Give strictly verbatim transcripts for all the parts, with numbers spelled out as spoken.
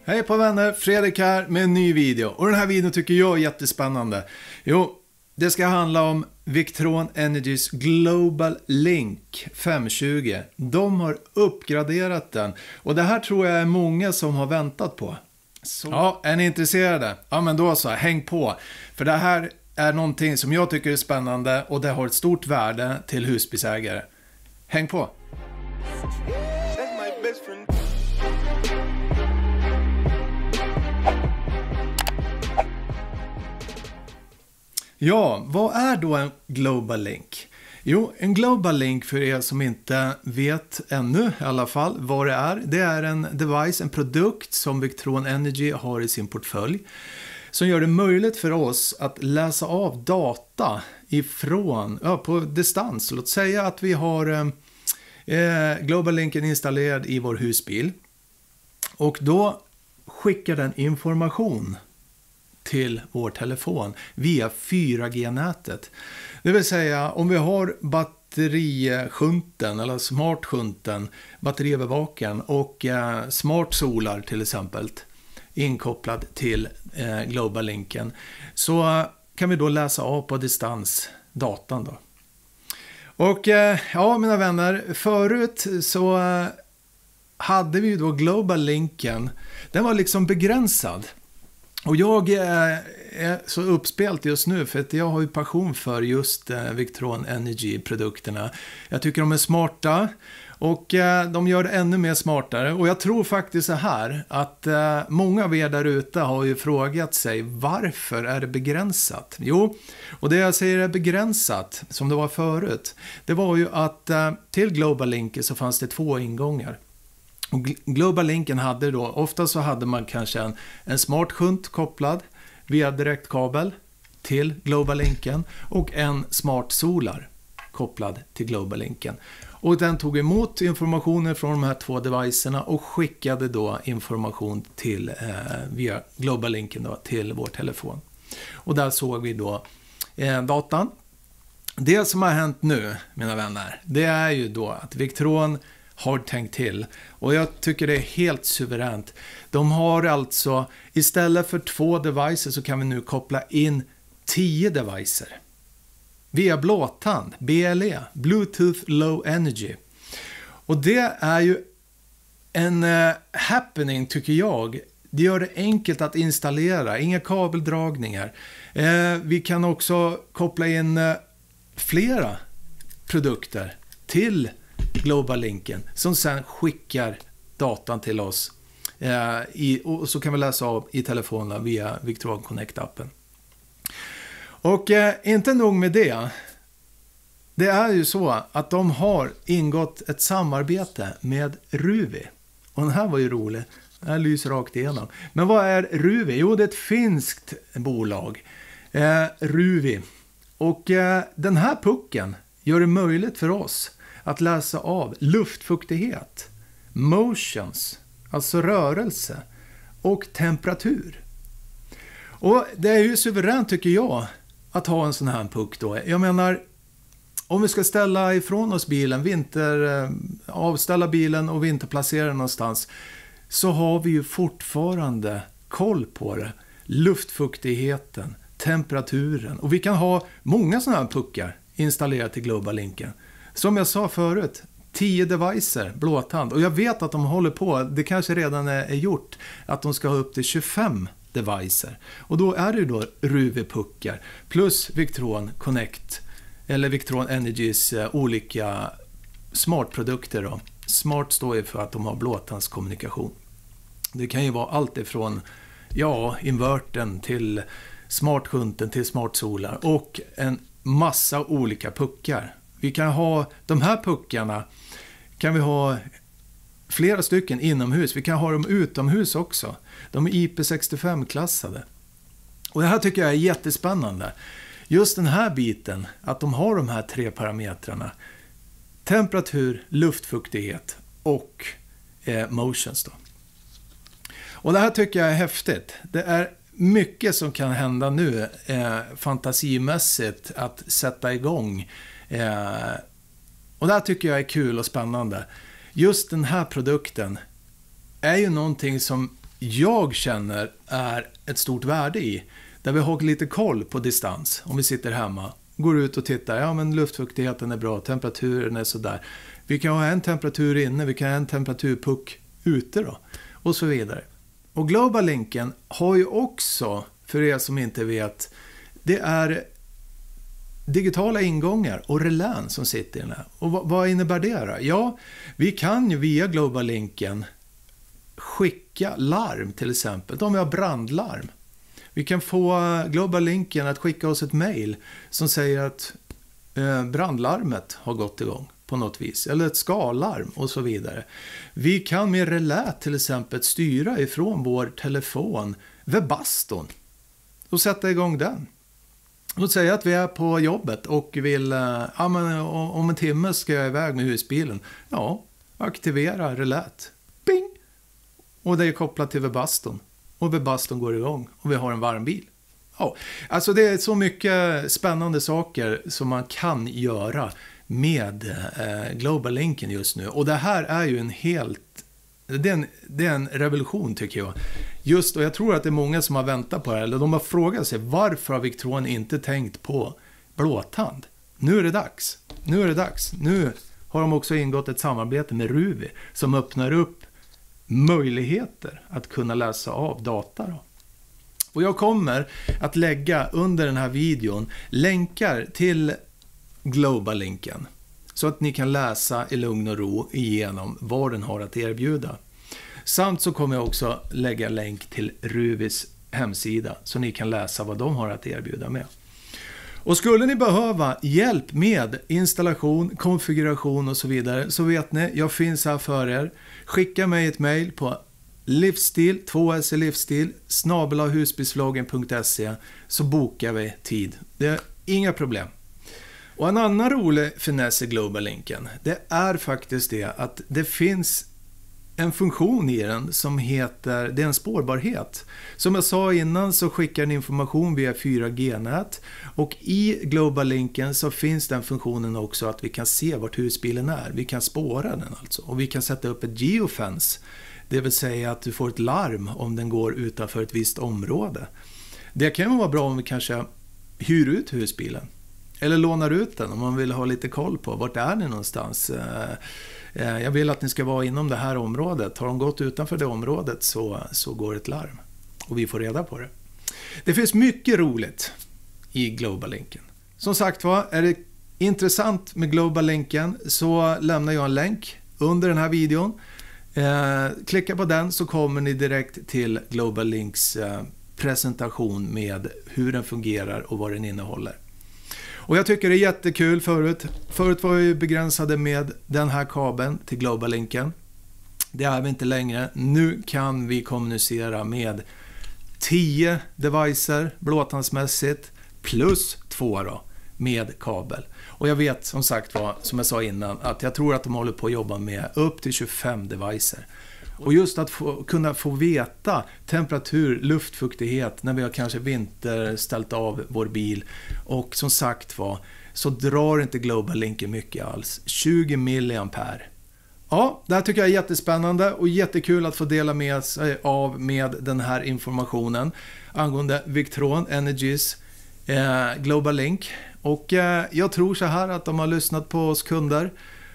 Hej på vänner, Fredrik här med en ny video. Och den här videon tycker jag är jättespännande. Jo, det ska handla om Victron Energys Global Link femhundratjugo. De har uppgraderat den. Och det här tror jag är många som har väntat på. Så. Ja, är ni intresserade? Ja, men då så, häng på. För det här är någonting som jag tycker är spännande och det har ett stort värde till husbilsägare. Häng på! Ja, vad är då en Global Link? Jo, en Global Link för er som inte vet ännu i alla fall vad det är. Det är en device, en produkt som Victron Energy har i sin portfölj. Som gör det möjligt för oss att läsa av data ifrån, ja, på distans. Låt säga att vi har eh, Global Linken installerad i vår husbil. Och då skickar den information till vår telefon via fyra G-nätet. Det vill säga om vi har batterisjunten eller smartsjunten, batteriövervakaren och eh, smart solar till exempel inkopplad till eh, Global Linken, så eh, kan vi då läsa av på distans datan då. Och eh, ja, mina vänner, förut så eh, hade vi ju då Global Linken, den var liksom begränsad. Och jag är så uppspelt just nu för att jag har ju passion för just Victron Energy-produkterna. Jag tycker de är smarta och de gör det ännu mer smartare. Och jag tror faktiskt så här att många av er där ute har ju frågat sig varför är det begränsat? Jo, och det jag säger är begränsat som det var förut. Det var ju att till Global Link så fanns det två ingångar. Och Global Linken hade då, ofta så hade man kanske en, en smart shunt kopplad via direktkabel till Global Linken och en smart solar kopplad till Global Linken. Och den tog emot informationen från de här två devicerna och skickade då information till, eh, via Global Linken då, till vår telefon. Och där såg vi då eh, datan. Det som har hänt nu, mina vänner, det är ju då att Victron har tänkt till. Och jag tycker det är helt suveränt. De har alltså, istället för två devices så kan vi nu koppla in tio devices. Via blåtand, B L E, Bluetooth Low Energy. Och det är ju en uh, happening tycker jag. Det gör det enkelt att installera, inga kabeldragningar. Uh, vi kan också koppla in uh, flera produkter till Global Linken som sen skickar datan till oss eh, i, och så kan vi läsa av i telefonen via Victron Connect-appen. Och eh, inte nog med det. Det är ju så att de har ingått ett samarbete med Ruvi. Och den här var ju rolig. Den här lyser rakt igenom. Men vad är Ruvi? Jo, det är ett finskt bolag. Eh, Ruvi. Och eh, den här pucken gör det möjligt för oss att läsa av luftfuktighet, motions, alltså rörelse och temperatur. Och det är ju suveränt tycker jag att ha en sån här puck då. Jag menar, om vi ska ställa ifrån oss bilen, vinter, avställa bilen och vinterplacera den någonstans, så har vi ju fortfarande koll på det. Luftfuktigheten, temperaturen. Och vi kan ha många såna här puckar installerat i Global Linken. Som jag sa förut, tio devices, blåtand. Och jag vet att de håller på, det kanske redan är, är gjort, att de ska ha upp till tjugofem devices. Och då är det ju då Ruvi-puckar plus Victron Connect, eller Victron Energys uh, olika smartprodukter då. Smart står ju för att de har blåtandskommunikation. Det kan ju vara allt ifrån, ja, inverten till smartshunten till smartsolar och en massa olika puckar. Vi kan ha de här puckarna, kan vi ha flera stycken inomhus. Vi kan ha dem utomhus också. De är I P sextiofem-klassade. Och det här tycker jag är jättespännande. Just den här biten, att de har de här tre parametrarna. Temperatur, luftfuktighet och eh, motions då. Och det här tycker jag är häftigt. Det är mycket som kan hända nu eh, fantasimässigt att sätta igång. Eh, och det här tycker jag är kul och spännande. Just den här produkten är ju någonting som jag känner är ett stort värde i. Där vi har lite koll på distans. Om vi sitter hemma, går ut och tittar. Ja, men luftfuktigheten är bra, temperaturen är sådär. Vi kan ha en temperatur inne, vi kan ha en temperaturpuck ute då. Och så vidare. Och Global Linken har ju också, för er som inte vet, det är digitala ingångar och relän som sitter i den här. Och vad, vad innebär det då? Ja, vi kan ju via Global Linken skicka larm till exempel. Om vi har brandlarm. Vi kan få Global Linken att skicka oss ett mejl som säger att eh, brandlarmet har gått igång på något vis. Eller ett skallarm och så vidare. Vi kan med relä till exempel styra ifrån vår telefon webbaston och sätta igång den. Låt säga att vi är på jobbet och vill, ja men om en timme ska jag iväg med husbilen. Ja, aktivera relät. Bing! Och det är kopplat till webbaston. Och webbaston går igång och vi har en varm bil. Ja, alltså det är så mycket spännande saker som man kan göra med eh, Global Linken just nu. Och det här är ju en helt, det är en, det är en revolution tycker jag. Just, och jag tror att det är många som har väntat på det här, eller de har frågat sig varför har Victron inte tänkt på blåtand? Nu är det dags. Nu är det dags. Nu har de också ingått ett samarbete med Ruvi som öppnar upp möjligheter att kunna läsa av data då. Och jag kommer att lägga under den här videon länkar till Global Linken så att ni kan läsa i lugn och ro igenom vad den har att erbjuda. Samt så kommer jag också lägga länk till Ruvis hemsida så ni kan läsa vad de har att erbjuda med. Och skulle ni behöva hjälp med installation, konfiguration och så vidare så vet ni, jag finns här för er. Skicka mig ett mejl på livsstil, två s livsstil, snabel-a husbilsvloggen punkt se så bokar vi tid. Det är inga problem. Och en annan rolig finess i Global Linken, det är faktiskt det att det finns en funktion i den som heter, det är en spårbarhet. Som jag sa innan så skickar den information via fyra G-nät och i Global Linken så finns den funktionen också att vi kan se vart husbilen är. Vi kan spåra den alltså och vi kan sätta upp ett geofence. Det vill säga att du får ett larm om den går utanför ett visst område. Det kan ju vara bra om vi kanske hyr ut husbilen. Eller lånar ut den om man vill ha lite koll på vart är ni någonstans. Jag vill att ni ska vara inom det här området. Har de gått utanför det området så, så går ett larm. Och vi får reda på det. Det finns mycket roligt i Global Linken. Som sagt var, är det intressant med Global Linken så lämnar jag en länk under den här videon. Eh, klicka på den så kommer ni direkt till Global Links eh, presentation med hur den fungerar och vad den innehåller. Och jag tycker det är jättekul förut. Förut var vi begränsade med den här kabeln till Global Linken. Det är vi inte längre. Nu kan vi kommunicera med tio devicer blåtandsmässigt plus två då, med kabel. Och jag vet som sagt var, som jag sa innan, att jag tror att de håller på att jobba med upp till tjugofem devicer. Och just att få, kunna få veta temperatur, luftfuktighet när vi har kanske vinterställt av vår bil. Och som sagt var, så drar inte Global Linken mycket alls. tjugo milliampere. Ja, det här tycker jag är jättespännande och jättekul att få dela med sig av med den här informationen angående Victron Energies eh, Global Link. Och eh, jag tror så här att de har lyssnat på oss kunder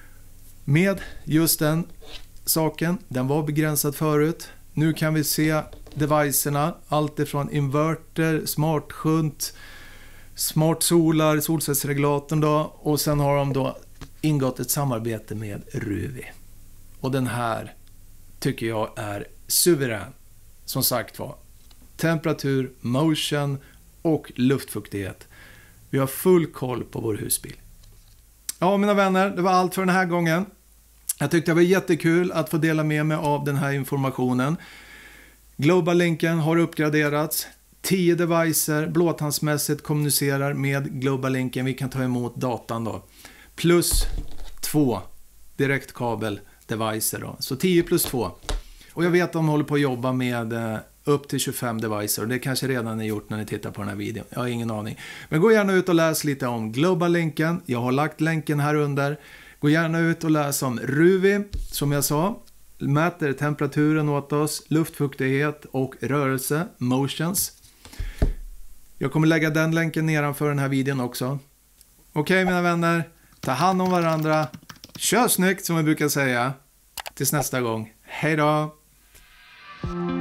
med just den saken. Den var begränsad förut. Nu kan vi se devicerna, allt ifrån inverter, smartshunt, smart solar, solcellsregulatorn då, och sen har de då ingått ett samarbete med Ruvi. Och den här tycker jag är suverän. Som sagt var, temperatur, motion och luftfuktighet. Vi har full koll på vår husbil. Ja, mina vänner, det var allt för den här gången. Jag tyckte det var jättekul att få dela med mig av den här informationen. Global Linken har uppgraderats. tio devicer blåtandsmässigt kommunicerar med Global Linken. Vi kan ta emot datan då. Plus två direktkabel devicer då. Så tio plus två. Och jag vet att de håller på att jobba med eh, upp till tjugofem devicer. Och det kanske redan är gjort när ni tittar på den här videon. Jag har ingen aning. Men gå gärna ut och läs lite om Global Linken. Jag har lagt länken här under. Gå gärna ut och läs om Ruvi, som jag sa. mäter temperaturen åt oss, luftfuktighet och rörelse, motions. Jag kommer lägga den länken nedanför den här videon också. Okej mina vänner, ta hand om varandra. Kör snyggt som vi brukar säga. Tills nästa gång. Hej då!